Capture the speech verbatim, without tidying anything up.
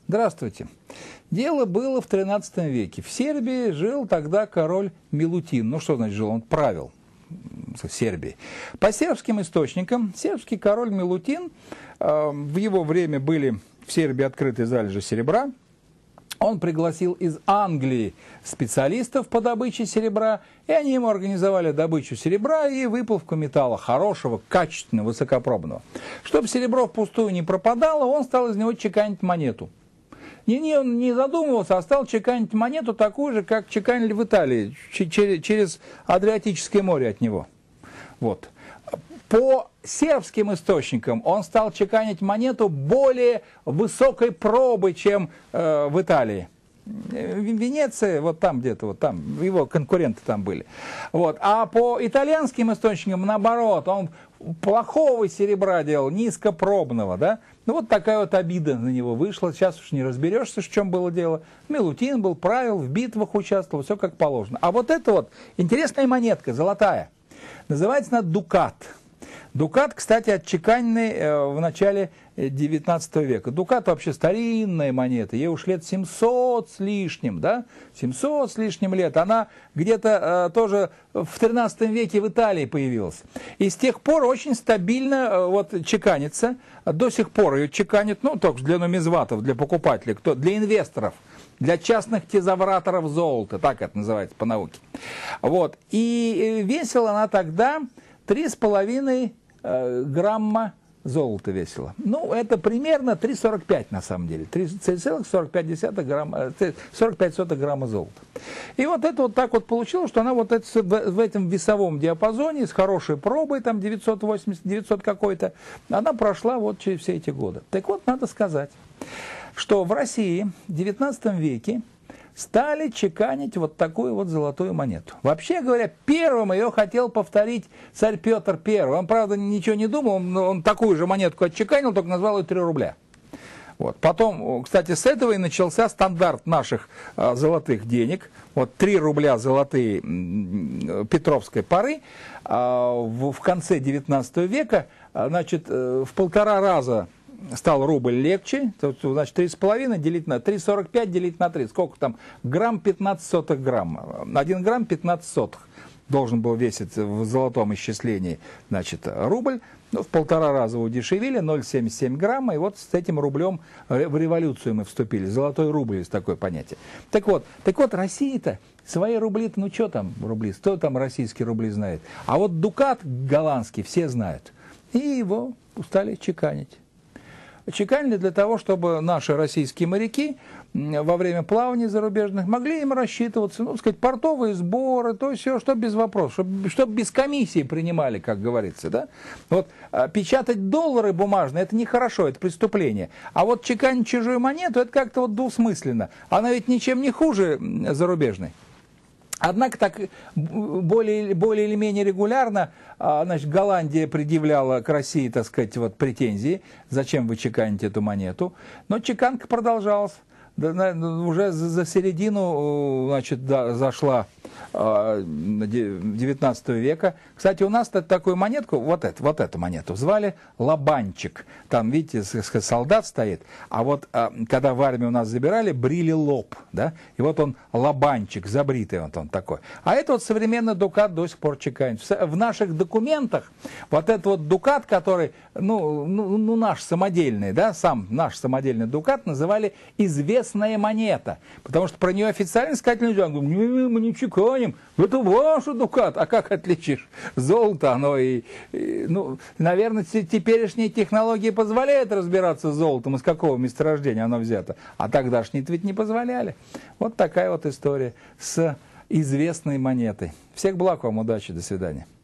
Здравствуйте. Дело было в тринадцатом веке. В Сербии жил тогда король Милутин. Ну, что значит жил? Он правил в Сербии. По сербским источникам, сербский король Милутин, э, в его время были в Сербии открыты залежи серебра. Он пригласил из Англии специалистов по добыче серебра, и они ему организовали добычу серебра и выплавку металла хорошего, качественного, высокопробного. Чтобы серебро впустую не пропадало, он стал из него чеканить монету. И не, он не задумывался, а стал чеканить монету такую же, как чеканили в Италии, через Адриатическое море от него. Вот. По сербским источникам он стал чеканить монету более высокой пробы, чем э, в Италии. В Венеции, вот там где-то, вот там, его конкуренты там были. Вот. А по итальянским источникам, наоборот, он плохого серебра делал, низкопробного, да? Ну вот такая вот обида на него вышла. Сейчас уж не разберешься, в чем было дело. Милутин был, правил, в битвах участвовал, все как положено. А вот эта вот интересная монетка, золотая, называется она дукат. Дукат, кстати, отчеканенный э, в начале девятнадцатого века. Дукат вообще старинная монета, ей уж лет семьсот с лишним, да? семьсот с лишним лет. Она где-то э, тоже в тринадцатом веке в Италии появилась. И с тех пор очень стабильно э, вот, чеканится. До сих пор ее чеканят, ну, только для нумизматов, для покупателей, кто, для инвесторов, для частных тезавраторов золота, так это называется по науке. Вот. И весила она тогда три с половиной э, грамма золота весила. Ну, это примерно три целых сорок пять на самом деле. три целых сорок пять десятых грамма, сорок пять сотых грамма золота. И вот это вот так вот получилось, что она вот это, в этом весовом диапазоне с хорошей пробой, там девятьсот восемьдесят, девятьсот какой-то, она прошла вот через все эти годы. Так вот, надо сказать, что в России в девятнадцатом веке стали чеканить вот такую вот золотую монету. Вообще говоря, первым ее хотел повторить царь Петр Первый. Он, правда, ничего не думал, он, он такую же монетку отчеканил, только назвал ее три рубля. Вот. Потом, кстати, с этого и начался стандарт наших а, золотых денег. Вот три рубля золотые Петровской поры а, в, в конце девятнадцатого века, а, значит, в полтора раза стал рубль легче, значит, три с половиной делить на три целых сорок пять делить на три. Сколько там? Грамм пятнадцать сотых грамма. один грамм пятнадцать сотых должен был весить в золотом исчислении, значит, рубль. Ну, в полтора раза удешевили, ноль целых семьдесят семь грамма, и вот с этим рублем в революцию мы вступили. Золотой рубль есть такое понятие. Так вот, так вот Россия-то, свои рубли-то, ну что там рубли, кто там российские рубли знает? А вот дукат голландский все знают. И его стали чеканить. Чеканили для того, чтобы наши российские моряки во время плаваний зарубежных могли им рассчитываться, ну, сказать, портовые сборы, то есть все, что без вопросов, чтобы, чтобы без комиссии принимали, как говорится, да. Вот печатать доллары бумажные, это нехорошо, это преступление. А вот чеканить чужую монету, это как-то вот двусмысленно. Она ведь ничем не хуже зарубежной. Однако так более, более или менее регулярно, значит, Голландия предъявляла к России, так сказать, вот, претензии, зачем вы чеканите эту монету. Но чеканка продолжалась. Уже за середину, значит, да, зашла девятнадцатого века. Кстати, у нас такую монетку, вот эту, вот эту монету, звали лобанчик. Там, видите, солдат стоит. А вот когда в армию у нас забирали, брили лоб, да? И вот он лобанчик, забритый вот он такой. А это вот современный дукат до сих пор чеканит. В наших документах вот этот вот дукат, который, ну, ну, ну наш самодельный, да, сам наш самодельный дукат называли известный монета, потому что про нее официально сказать нельзя. Мы не чеканим, это ваш дукат. А как отличишь? Золото, оно и, и ну, наверное, теперешние технологии позволяют разбираться с золотом, из какого месторождения оно взято. А тогдашние ведь не позволяли. Вот такая вот история с известной монетой. Всех благ вам, удачи, до свидания.